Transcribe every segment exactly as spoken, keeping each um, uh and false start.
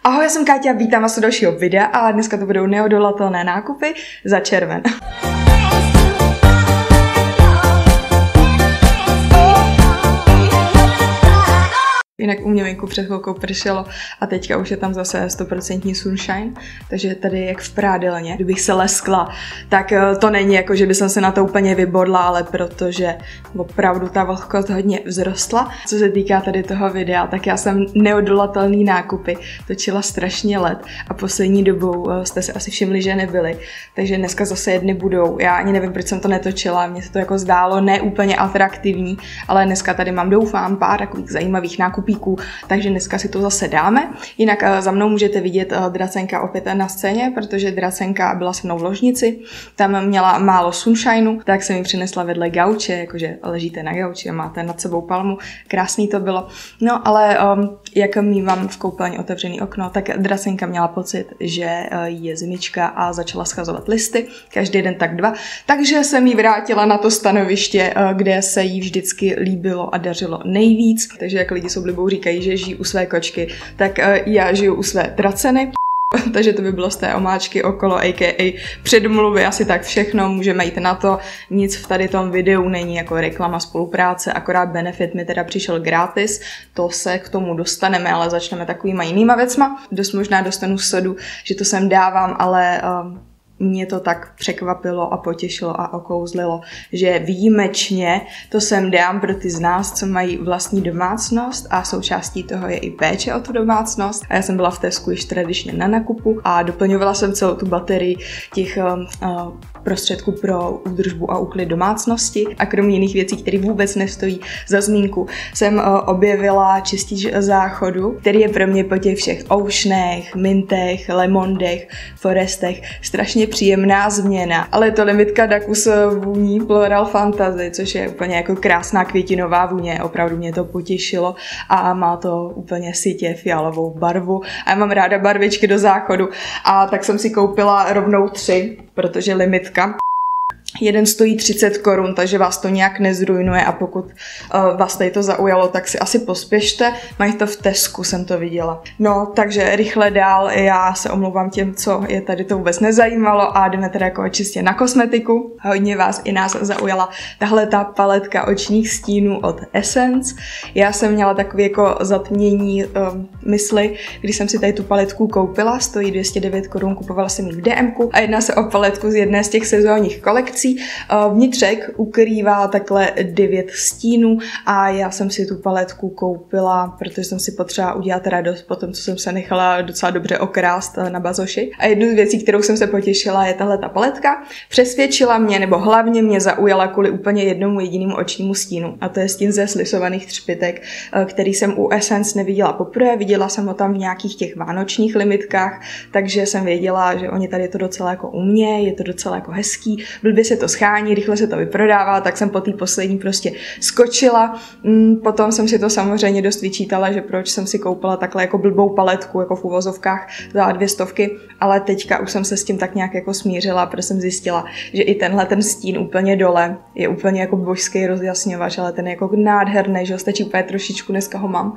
Ahoj, já jsem Káťa, vítám vás u dalšího videa a dneska to budou neodolatelné nákupy za červen. Jinak u mě venku před chvilkou pršelo a teďka už je tam zase sto procent sunshine, takže tady jak v prádelně. Kdybych se leskla, tak to není jako, že bych se na to úplně vybodla, ale protože opravdu ta vlhkost hodně vzrostla. Co se týká tady toho videa, tak já jsem neodolatelný nákupy točila strašně let a poslední dobou jste si asi všimli, že nebyly. Takže dneska zase jedny budou. Já ani nevím, proč jsem to netočila, mně se to jako zdálo ne úplně atraktivní, ale dneska tady mám, doufám, pár takových zajímavých nákupů. Takže dneska si to zase dáme. Jinak za mnou můžete vidět Dracenka opět na scéně, protože Dracenka byla se mnou v ložnici. Tam měla málo sunshineu, tak jsem ji přinesla vedle gauče, jakože ležíte na gauči a máte nad sebou palmu. Krásný to bylo. No ale um, jak mívám v koupelně otevřený okno, tak Dracenka měla pocit, že je zimička a začala schazovat listy. Každý den tak dva. Takže jsem ji vrátila na to stanoviště, kde se jí vždycky líbilo a dařilo nejvíc. Takže jak lidi jsou blbou říkají, že žijí u své kočky, tak uh, já žiju u své draceny. Takže to by bylo z té omáčky okolo, a ká a předmluvy, asi tak všechno, můžeme jít na to. Nic v tady tom videu není jako reklama, spolupráce, akorát benefit mi teda přišel gratis, to se k tomu dostaneme, ale začneme takovýma jinýma věcma. Dost možná dostanu sodu, že to sem dávám, ale uh, mě to tak překvapilo a potěšilo a okouzlilo, že výjimečně to sem dám pro ty z nás, co mají vlastní domácnost a součástí toho je i péče o tu domácnost. A já jsem byla v Tesku již tradičně na nakupu a doplňovala jsem celou tu baterii těch uh, uh, prostředků pro údržbu a úklid domácnosti a kromě jiných věcí, které vůbec nestojí za zmínku, jsem uh, objevila čistič záchodu, který je pro mě po těch všech oceanech, mintech, lemondech, forestech strašně příjemná změna, ale je to limitka Dakus vůní Floral Fantasy, což je úplně jako krásná květinová vůně, opravdu mě to potěšilo a má to úplně sytě fialovou barvu a já mám ráda barvičky do záchodu a tak jsem si koupila rovnou tři, protože limitka. Jeden stojí třicet korun, takže vás to nějak nezrujnuje a pokud uh, vás tady to zaujalo, tak si asi pospěšte. Mají to v Tesku, jsem to viděla. No, takže rychle dál, já se omlouvám těm, co je tady to vůbec nezajímalo a jdeme teda jako čistě na kosmetiku. Hodně vás i nás zaujala tahle ta paletka očních stínů od Essence. Já jsem měla takový jako zatmění um, mysli, když jsem si tady tu paletku koupila, stojí dvě stě devět korun, kupovala jsem ji v dé emku a jedná se o paletku z jedné z těch sezónních kolekcí. Vnitřek ukrývá takhle devět stínů a já jsem si tu paletku koupila, protože jsem si potřeba udělat radost po tom, co jsem se nechala docela dobře okrást na bazoši. A jednu z věcí, kterou jsem se potěšila, je tahle ta paletka. Přesvědčila mě, nebo hlavně mě zaujala kvůli úplně jednomu jedinému očnímu stínu. A to je stín ze slisovaných třpitek, který jsem u Essence neviděla poprvé. Viděla jsem ho tam v nějakých těch vánočních limitkách, takže jsem věděla, že oni tady to docela jako umějí, je to docela jako hezký. Blbě se to schání, rychle se to vyprodává, tak jsem po té poslední prostě skočila. Potom jsem si to samozřejmě dost vyčítala, že proč jsem si koupila takhle jako blbou paletku, jako v uvozovkách za dvě stovky, ale teďka už jsem se s tím tak nějak jako smířila, protože jsem zjistila, že i tenhle ten stín úplně dole je úplně jako božský rozjasňovač, ale ten je jako nádherný, že ho stačí úplně trošičku, dneska ho mám.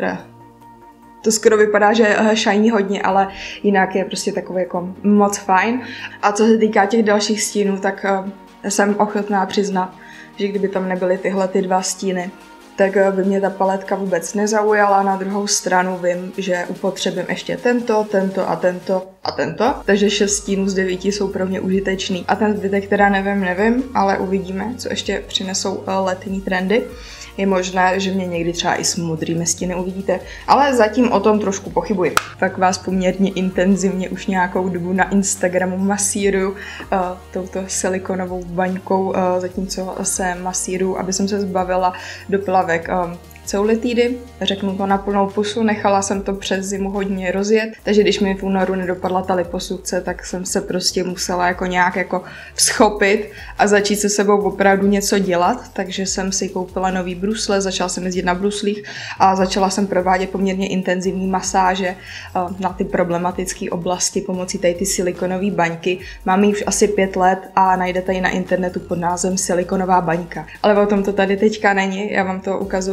To skoro vypadá, že shiny hodně, ale jinak je prostě takový jako moc fajn. A co se týká těch dalších stínů, tak jsem ochotná přiznat, že kdyby tam nebyly tyhle ty dva stíny, tak by mě ta paletka vůbec nezaujala. Na druhou stranu vím, že upotřebím ještě tento, tento a tento a tento. Takže šest stínů z devíti jsou pro mě užitečný. A ten zbytek teda nevím, nevím, ale uvidíme, co ještě přinesou letní trendy. Je možné, že mě někdy třeba i s modrými stíny uvidíte, ale zatím o tom trošku pochybuji. Tak vás poměrně intenzivně už nějakou dobu na Instagramu masíruju uh, touto silikonovou baňkou, uh, zatímco se masíruju, aby jsem se zbavila doplavek um, ceulitidy, řeknu to na plnou pusu, nechala jsem to přes zimu hodně rozjet, takže když mi v únoru nedopadla ta liposukce, tak jsem se prostě musela jako nějak jako vzchopit a začít se sebou opravdu něco dělat, takže jsem si koupila nový brusle, začala jsem jezdit na bruslích a začala jsem provádět poměrně intenzivní masáže na ty problematické oblasti pomocí tady ty silikonové baňky. Mám ji už asi pět let a najdete ji na internetu pod názvem silikonová baňka. Ale o tom to tady teďka není, já vám to ukazuju, protože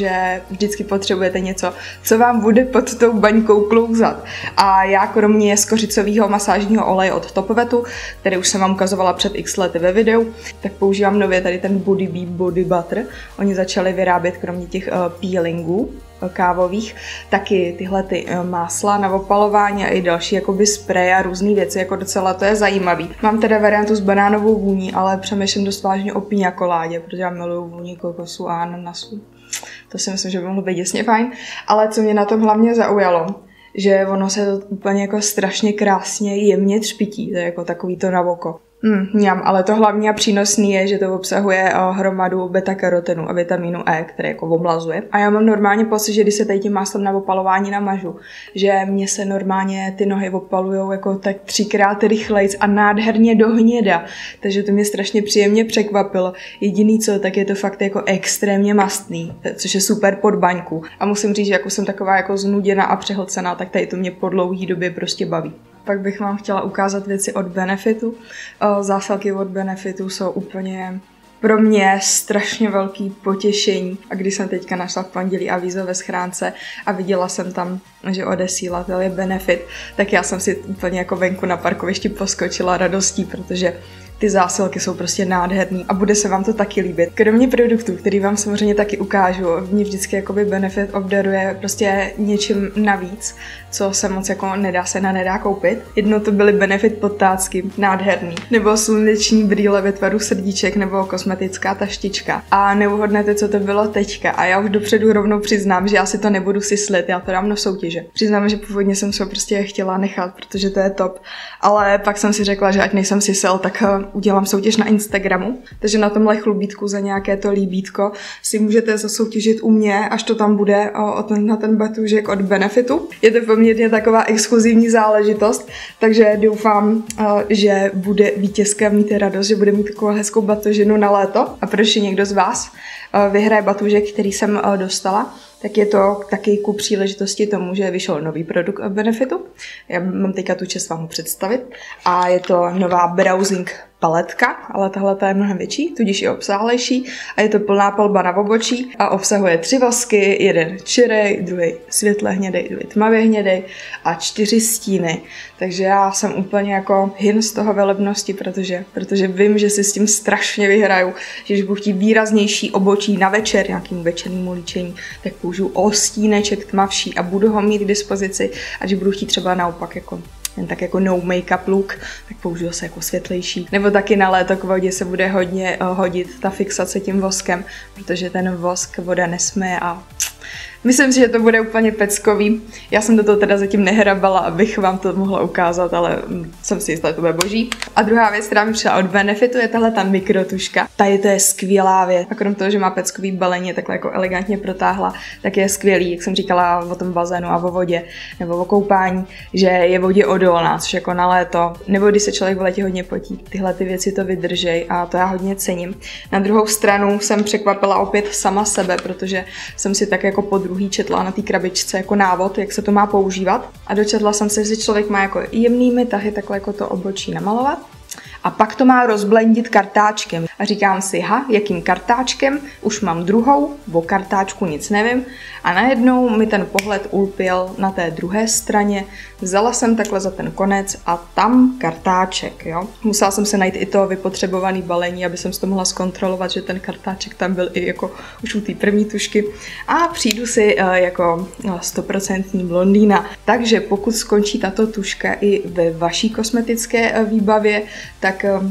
protože vždycky potřebujete něco, co vám bude pod tou baňkou klouzat. A já kromě skořicového masážního oleje od Topovetu, který už jsem vám ukazovala před x lety ve videu, tak používám nově tady ten Body Bee Body Butter. Oni začali vyrábět kromě těch uh, peelingů kávových, taky tyhle ty másla na opalování a i další jakoby spray a různé věci, jako docela to je zajímavý. Mám teda variantu s banánovou vůní, ale přemýšlím dost vážně o piña coládě, protože já miluju vůni kokosu a ananasu. To si myslím, že by mohlo být děsně fajn. Ale co mě na tom hlavně zaujalo, že ono se to úplně jako strašně krásně jemně třpití, to je jako takový to na oko. Mm, mňam, ale to hlavně a přínosný je, že to obsahuje uh, hromadu beta-karotenu a vitamínu E, který jako omlazuje. A já mám normálně pocit, že když se tady tím máslem na opalování namažu, že mě se normálně ty nohy opalujou jako tak třikrát rychlejc a nádherně do hněda. Takže to mě strašně příjemně překvapilo. Jediný co, tak je to fakt jako extrémně mastný, což je super pod baňku. A musím říct, že jako jsem taková jako znuděná a přehlcená, tak tady to mě po dlouhý době prostě baví. Pak bych vám chtěla ukázat věci od Benefitu. Zásilky od Benefitu jsou úplně pro mě strašně velký potěšení. A když jsem teďka našla v pondělí avízo ve schránce a viděla jsem tam, že odesílatel je Benefit, tak já jsem si úplně jako venku na parkovišti poskočila radostí, protože ty zásilky jsou prostě nádherný a bude se vám to taky líbit. Kromě produktů, který vám samozřejmě taky ukážu, mě vždycky jakoby Benefit obdaruje prostě něčím navíc, co se moc jako nedá se na nedá koupit. Jedno to byly Benefit podtácky, nádherný, nebo sluneční brýle ve tvaru srdíček, nebo kosmetická taštička. A neuhodnete, co to bylo teďka. A já už dopředu rovnou přiznám, že já si to nebudu syslit, já to dám na soutěže. Přiznám, že původně jsem se prostě chtěla nechat, protože to je top, ale pak jsem si řekla, že ať nejsem sysel, tak udělám soutěž na Instagramu, takže na tomhle chlubítku za nějaké to líbítko si můžete zasoutěžit u mě, až to tam bude o, o ten, na ten batůžek od Benefitu. Je to poměrně taková exkluzivní záležitost, takže doufám, že bude vítězka mít radost, že bude mít takovou hezkou batožinu na léto. A protože někdo z vás vyhraje batůžek, který jsem dostala, tak je to taky ku příležitosti tomu, že vyšel nový produkt od Benefitu. Já mám teďka tu čest vám ho představit. A je to nová browsing paletka, ale tahle je mnohem větší, tudíž je obsáhlejší a je to plná palba na obočí a obsahuje tři vasky, jeden čirý, druhý světle hnědej, druhý tmavě hnědej a čtyři stíny. Takže já jsem úplně jako hin z toho velebnosti, protože, protože vím, že si s tím strašně vyhraju, že když budu chtít výraznější obočí na večer, nějakým večernímu líčení, tak použiju o stíneček tmavší a budu ho mít k dispozici a když budu chtít třeba naopak jako jen tak jako no make-up look, tak použiju se jako světlejší. Nebo taky na léto k vodě se bude hodně uh, hodit ta fixace tím voskem, protože ten vosk voda nesmije a myslím si, že to bude úplně peckový. Já jsem do toho teda zatím nehrabala, abych vám to mohla ukázat, ale jsem si jistá, že to bude boží. A druhá věc, která mi přišla od Benefitu, je tahle ta mikrotuška. Tady to je skvělá věc. A krom toho, že má peckový balení, je takhle jako elegantně protáhla, tak je skvělý, jak jsem říkala o tom bazénu a o vodě, nebo o koupání, že je vodě odolná, což jako na léto, nebo když se člověk v létě hodně potí. Tyhle ty věci to vydržej a to já hodně cením. Na druhou stranu jsem překvapila opět sama sebe, protože jsem si tak jako pod druhý četla na té krabičce jako návod, jak se to má používat. A dočetla jsem se, že člověk má jako jemnými tahy takhle jako to obočí namalovat. A pak to má rozblendit kartáčkem. A říkám si, ha, jakým kartáčkem? Už mám druhou, o kartáčku nic nevím. A najednou mi ten pohled ulpěl na té druhé straně. Vzala jsem takhle za ten konec a tam kartáček, jo. Musela jsem se najít i to vypotřebované balení, aby jsem si to mohla zkontrolovat, že ten kartáček tam byl i jako už u té první tušky. A přijdu si uh, jako stoprocentní blondýna. Takže pokud skončí tato tuška i ve vaší kosmetické uh, výbavě, tak uh,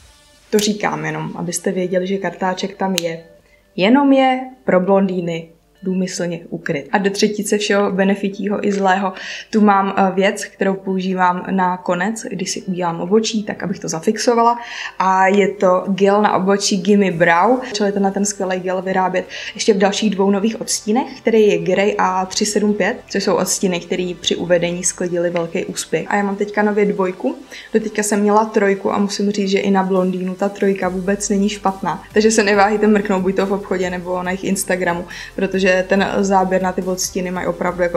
to říkám jenom, abyste věděli, že kartáček tam je. Jenom je pro blondýny důmyslně ukryt. A do třetice všeho benefitího i zlého tu mám věc, kterou používám na konec, když si udělám obočí, tak abych to zafixovala. A je to gel na obočí Gimme Brow. Čili to na ten skvělý gel vyrábět ještě v dalších dvou nových odstínech, který je Grey a tři sedm pět, což jsou odstíny, které při uvedení sklidily velký úspěch. A já mám teďka nově dvojku. Do teďka jsem měla trojku a musím říct, že i na blondýnu ta trojka vůbec není špatná. Takže se neváhejte mrknout buď to v obchodě nebo na jejich Instagramu, protože ten záběr na ty odstíny mají opravdu jako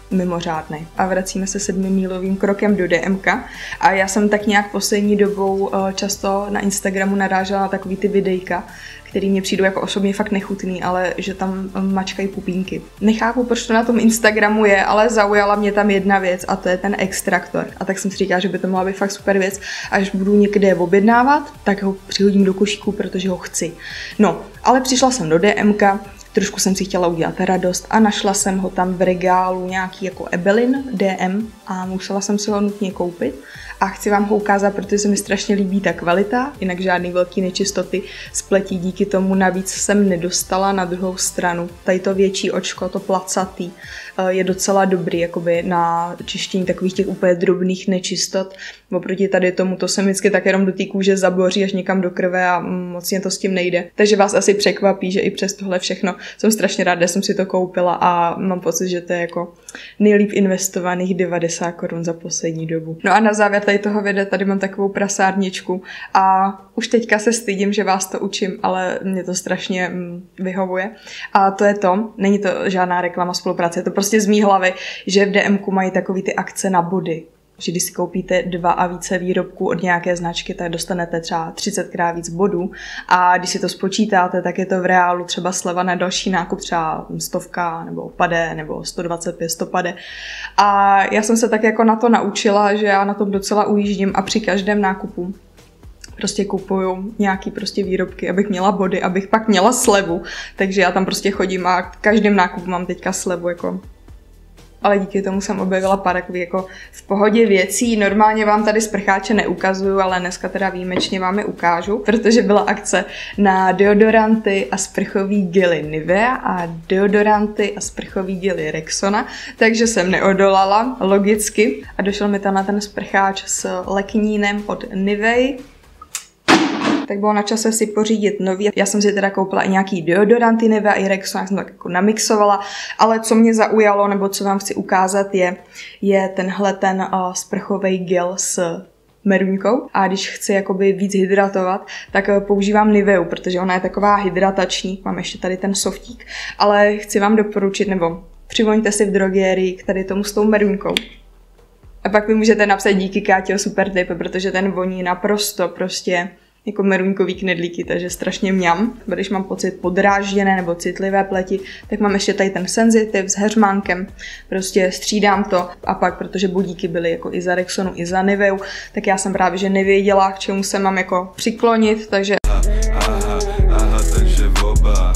mimořádný. A vracíme se sedmimílovým krokem do D M K a já jsem tak nějak poslední dobou často na Instagramu narážela na takový ty videjka, který mě přijdou jako osobně fakt nechutný, ale že tam mačkají pupínky. Nechápu, proč to na tom Instagramu je, ale zaujala mě tam jedna věc a to je ten extraktor. A tak jsem si říkala, že by to mohla být fakt super věc. A až budu někde objednávat, tak ho přihodím do košíku, protože ho chci. No, ale přišla jsem do D M K, trošku jsem si chtěla udělat radost a našla jsem ho tam v regálu nějaký jako Ebelin D M a musela jsem si ho nutně koupit. A chci vám ho ukázat, protože se mi strašně líbí ta kvalita, jinak žádný velký nečistoty z pletí díky tomu navíc jsem nedostala. Na druhou stranu tady to větší očko, to placatý, je docela dobrý jakoby na čištění takových těch úplně drobných nečistot. Oproti tady tomu to se vždycky tak jenom do té kůže zaboří až někam do krve a moc mě to s tím nejde. Takže vás asi překvapí, že i přes tohle všechno jsem strašně ráda, že jsem si to koupila a mám pocit, že to je jako nejlíp investovaných devadesát korun za poslední dobu. No a na závěr tady toho videa tady mám takovou prasárničku a už teďka se stydím, že vás to učím, ale mě to strašně mm, vyhovuje. A to je to, není to žádná reklama, spolupráce, je to prostě z mý hlavy, že v D M ku mají takový ty akce na body. Že když si koupíte dva a více výrobků od nějaké značky, tak dostanete třeba třicetkrát víc bodů a když si to spočítáte, tak je to v reálu třeba sleva na další nákup, třeba stovka nebo pade nebo sto dvacet pět, sto pade. A já jsem se tak jako na to naučila, že já na tom docela ujíždím a při každém nákupu prostě kupuju nějaký prostě výrobky, abych měla body, abych pak měla slevu, takže já tam prostě chodím a v každém nákupu mám teďka slevu jako. Ale díky tomu jsem objevila pár takových jako v pohodě věcí. Normálně vám tady sprcháče neukazuju, ale dneska teda výjimečně vám je ukážu, protože byla akce na deodoranty a sprchový gely Nivea a deodoranty a sprchový gely Rexona, takže jsem neodolala, logicky. A došel mi tam na ten sprcháč s leknínem od Nivea. Tak bylo na čase si pořídit nový. Já jsem si teda koupila i nějaký deodoranty Nivea i Rexona, jak jsem tak jako namixovala, ale co mě zaujalo, nebo co vám chci ukázat, je, je tenhle ten uh, sprchový gel s meruňkou a když chci jakoby víc hydratovat, tak uh, používám Niveu, protože ona je taková hydratační, mám ještě tady ten softík, ale chci vám doporučit, nebo přivoňte si v drogérii k tady tomu s tou meruňkou. A pak mi můžete napsat díky Káťo, super tip, protože ten voní naprosto prostě jako meruňkový knedlíky, takže strašně mňam. Když mám pocit podrážděné nebo citlivé pleti, tak mám ještě tady ten senzitiv s heřmánkem. Prostě střídám to a pak, protože bodíky byly jako i za Rexonu, i za Niveu, tak já jsem právě že nevěděla, k čemu se mám jako přiklonit, takže aha, aha, takže oba.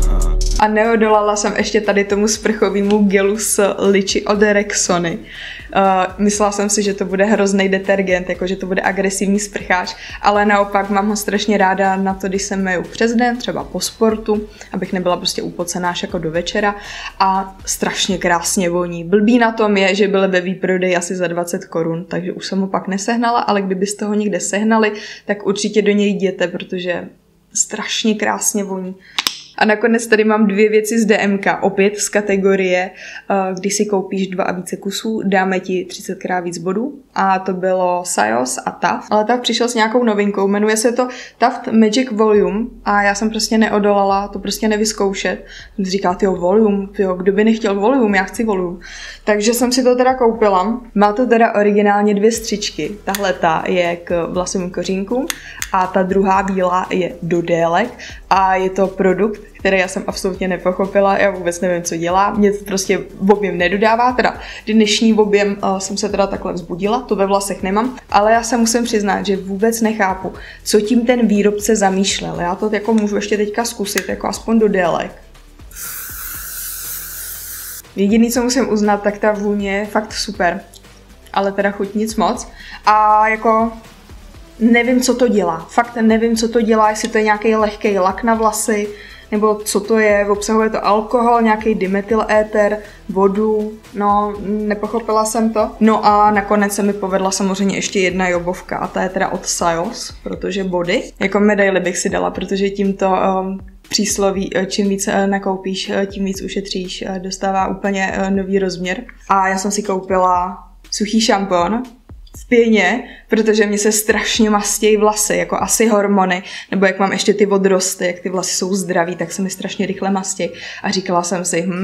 A neodolala jsem ještě tady tomu sprchovému gelu s liči od Rexony. Uh, myslela jsem si, že to bude hrozný detergent, jako že to bude agresivní sprcháč, ale naopak mám ho strašně ráda na to, když se myju přes den, třeba po sportu, abych nebyla prostě upocená až jako do večera a strašně krásně voní. Blbý na tom je, že byly ve výprodeji asi za dvacet korun, takže už jsem ho pak nesehnala, ale kdybyste ho někde sehnali, tak určitě do něj jděte, protože strašně krásně voní. A nakonec tady mám dvě věci z D M ka, opět z kategorie, když si koupíš dva a více kusů, dáme ti třicetkrát víc bodů. A to bylo Sajos a Taft. Ale Taft přišel s nějakou novinkou, jmenuje se to Taft Magic Volume a já jsem prostě neodolala to prostě nevyzkoušet. Jsem si říkala, tyjo, volume, tyjo, kdo by nechtěl volume, já chci volume. Takže jsem si to teda koupila. Má to teda originálně dvě střičky. Tahle ta je k vlasovým kořínkům a ta druhá bílá je do délek a je to produkt, který já jsem absolutně nepochopila, já vůbec nevím, co dělá, mě to prostě objem nedodává, teda dnešní objem uh, jsem se teda takhle vzbudila, to ve vlasech nemám, ale já se musím přiznat, že vůbec nechápu, co tím ten výrobce zamýšlel, já to jako můžu ještě teďka zkusit, jako aspoň do délek. Jediný, co musím uznat, tak ta vůně je fakt super, ale teda chuť nic moc a jako nevím, co to dělá, fakt nevím, co to dělá, jestli to je nějaký lehký lak na vlasy, nebo co to je, obsahuje to alkohol, nějaký dimetyléter, vodu, no nepochopila jsem to. No a nakonec se mi povedla samozřejmě ještě jedna jobovka a ta je teda od Sajos, protože body. Jako medaily bych si dala, protože tímto um, přísloví, čím víc nakoupíš, tím víc ušetříš, dostává úplně nový rozměr. A já jsem si koupila suchý šampon v pěně, protože mě se strašně mastějí vlasy, jako asi hormony, nebo jak mám ještě ty odrosty, jak ty vlasy jsou zdraví, tak se mi strašně rychle mastějí. A říkala jsem si, hm,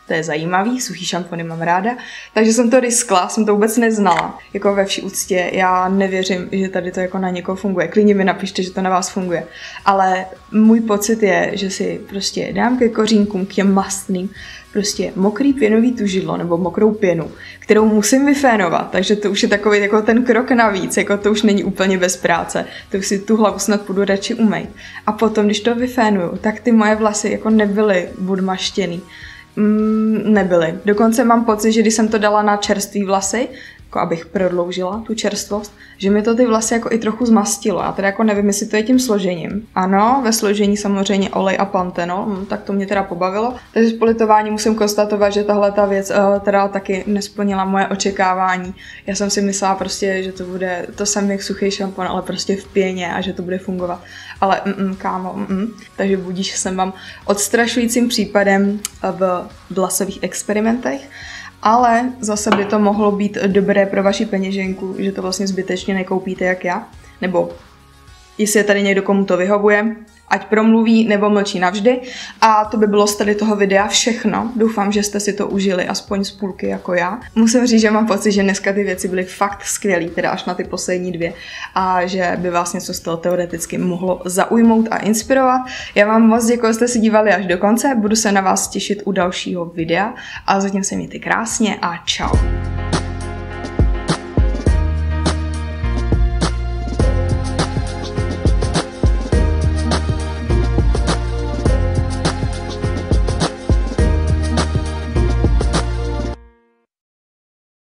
to je zajímavý, suchý šampony mám ráda, takže jsem to riskla, jsem to vůbec neznala. Jako ve vší úctě, já nevěřím, že tady to jako na někoho funguje. Klidně mi napište, že to na vás funguje. Ale můj pocit je, že si prostě dám ke kořínkům, k těm mastným, prostě mokrý pěnový tužidlo nebo mokrou pěnu, kterou musím vyfénovat, takže to už je takový jako ten krok navíc, jako to už není úplně bez práce, to už si tu hlavu snad půjdu radši umýt. A potom, když to vyfénuju, tak ty moje vlasy jako nebyly budmaštěný, mm, nebyly. Dokonce mám pocit, že když jsem to dala na čerstvý vlasy, jako abych prodloužila tu čerstvost, že mi to ty vlasy jako i trochu zmastilo. Já teda jako nevím, jestli to je tím složením. Ano, ve složení samozřejmě olej a pantenol, hm, tak to mě teda pobavilo. Takže s politováním musím konstatovat, že tahle ta věc uh, teda taky nesplnila moje očekávání. Já jsem si myslela prostě, že to bude to samý jak suchý šampon, ale prostě v pěně a že to bude fungovat. Ale mm, kámo, mm, takže budíš, jsem vám odstrašujícím případem v vlasových experimentech. Ale zase by to mohlo být dobré pro vaši peněženku, že to vlastně zbytečně nekoupíte jak já. Nebo jestli je tady někdo, komu to vyhovuje, ať promluví nebo mlčí navždy. A to by bylo z tady toho videa všechno. Doufám, že jste si to užili aspoň z půlky jako já. Musím říct, že mám pocit, že dneska ty věci byly fakt skvělý, teda až na ty poslední dvě. A že by vás něco z toho teoreticky mohlo zaujmout a inspirovat. Já vám moc děkuji, že jste si dívali až do konce. Budu se na vás těšit u dalšího videa. A zatím se mějte krásně a čau.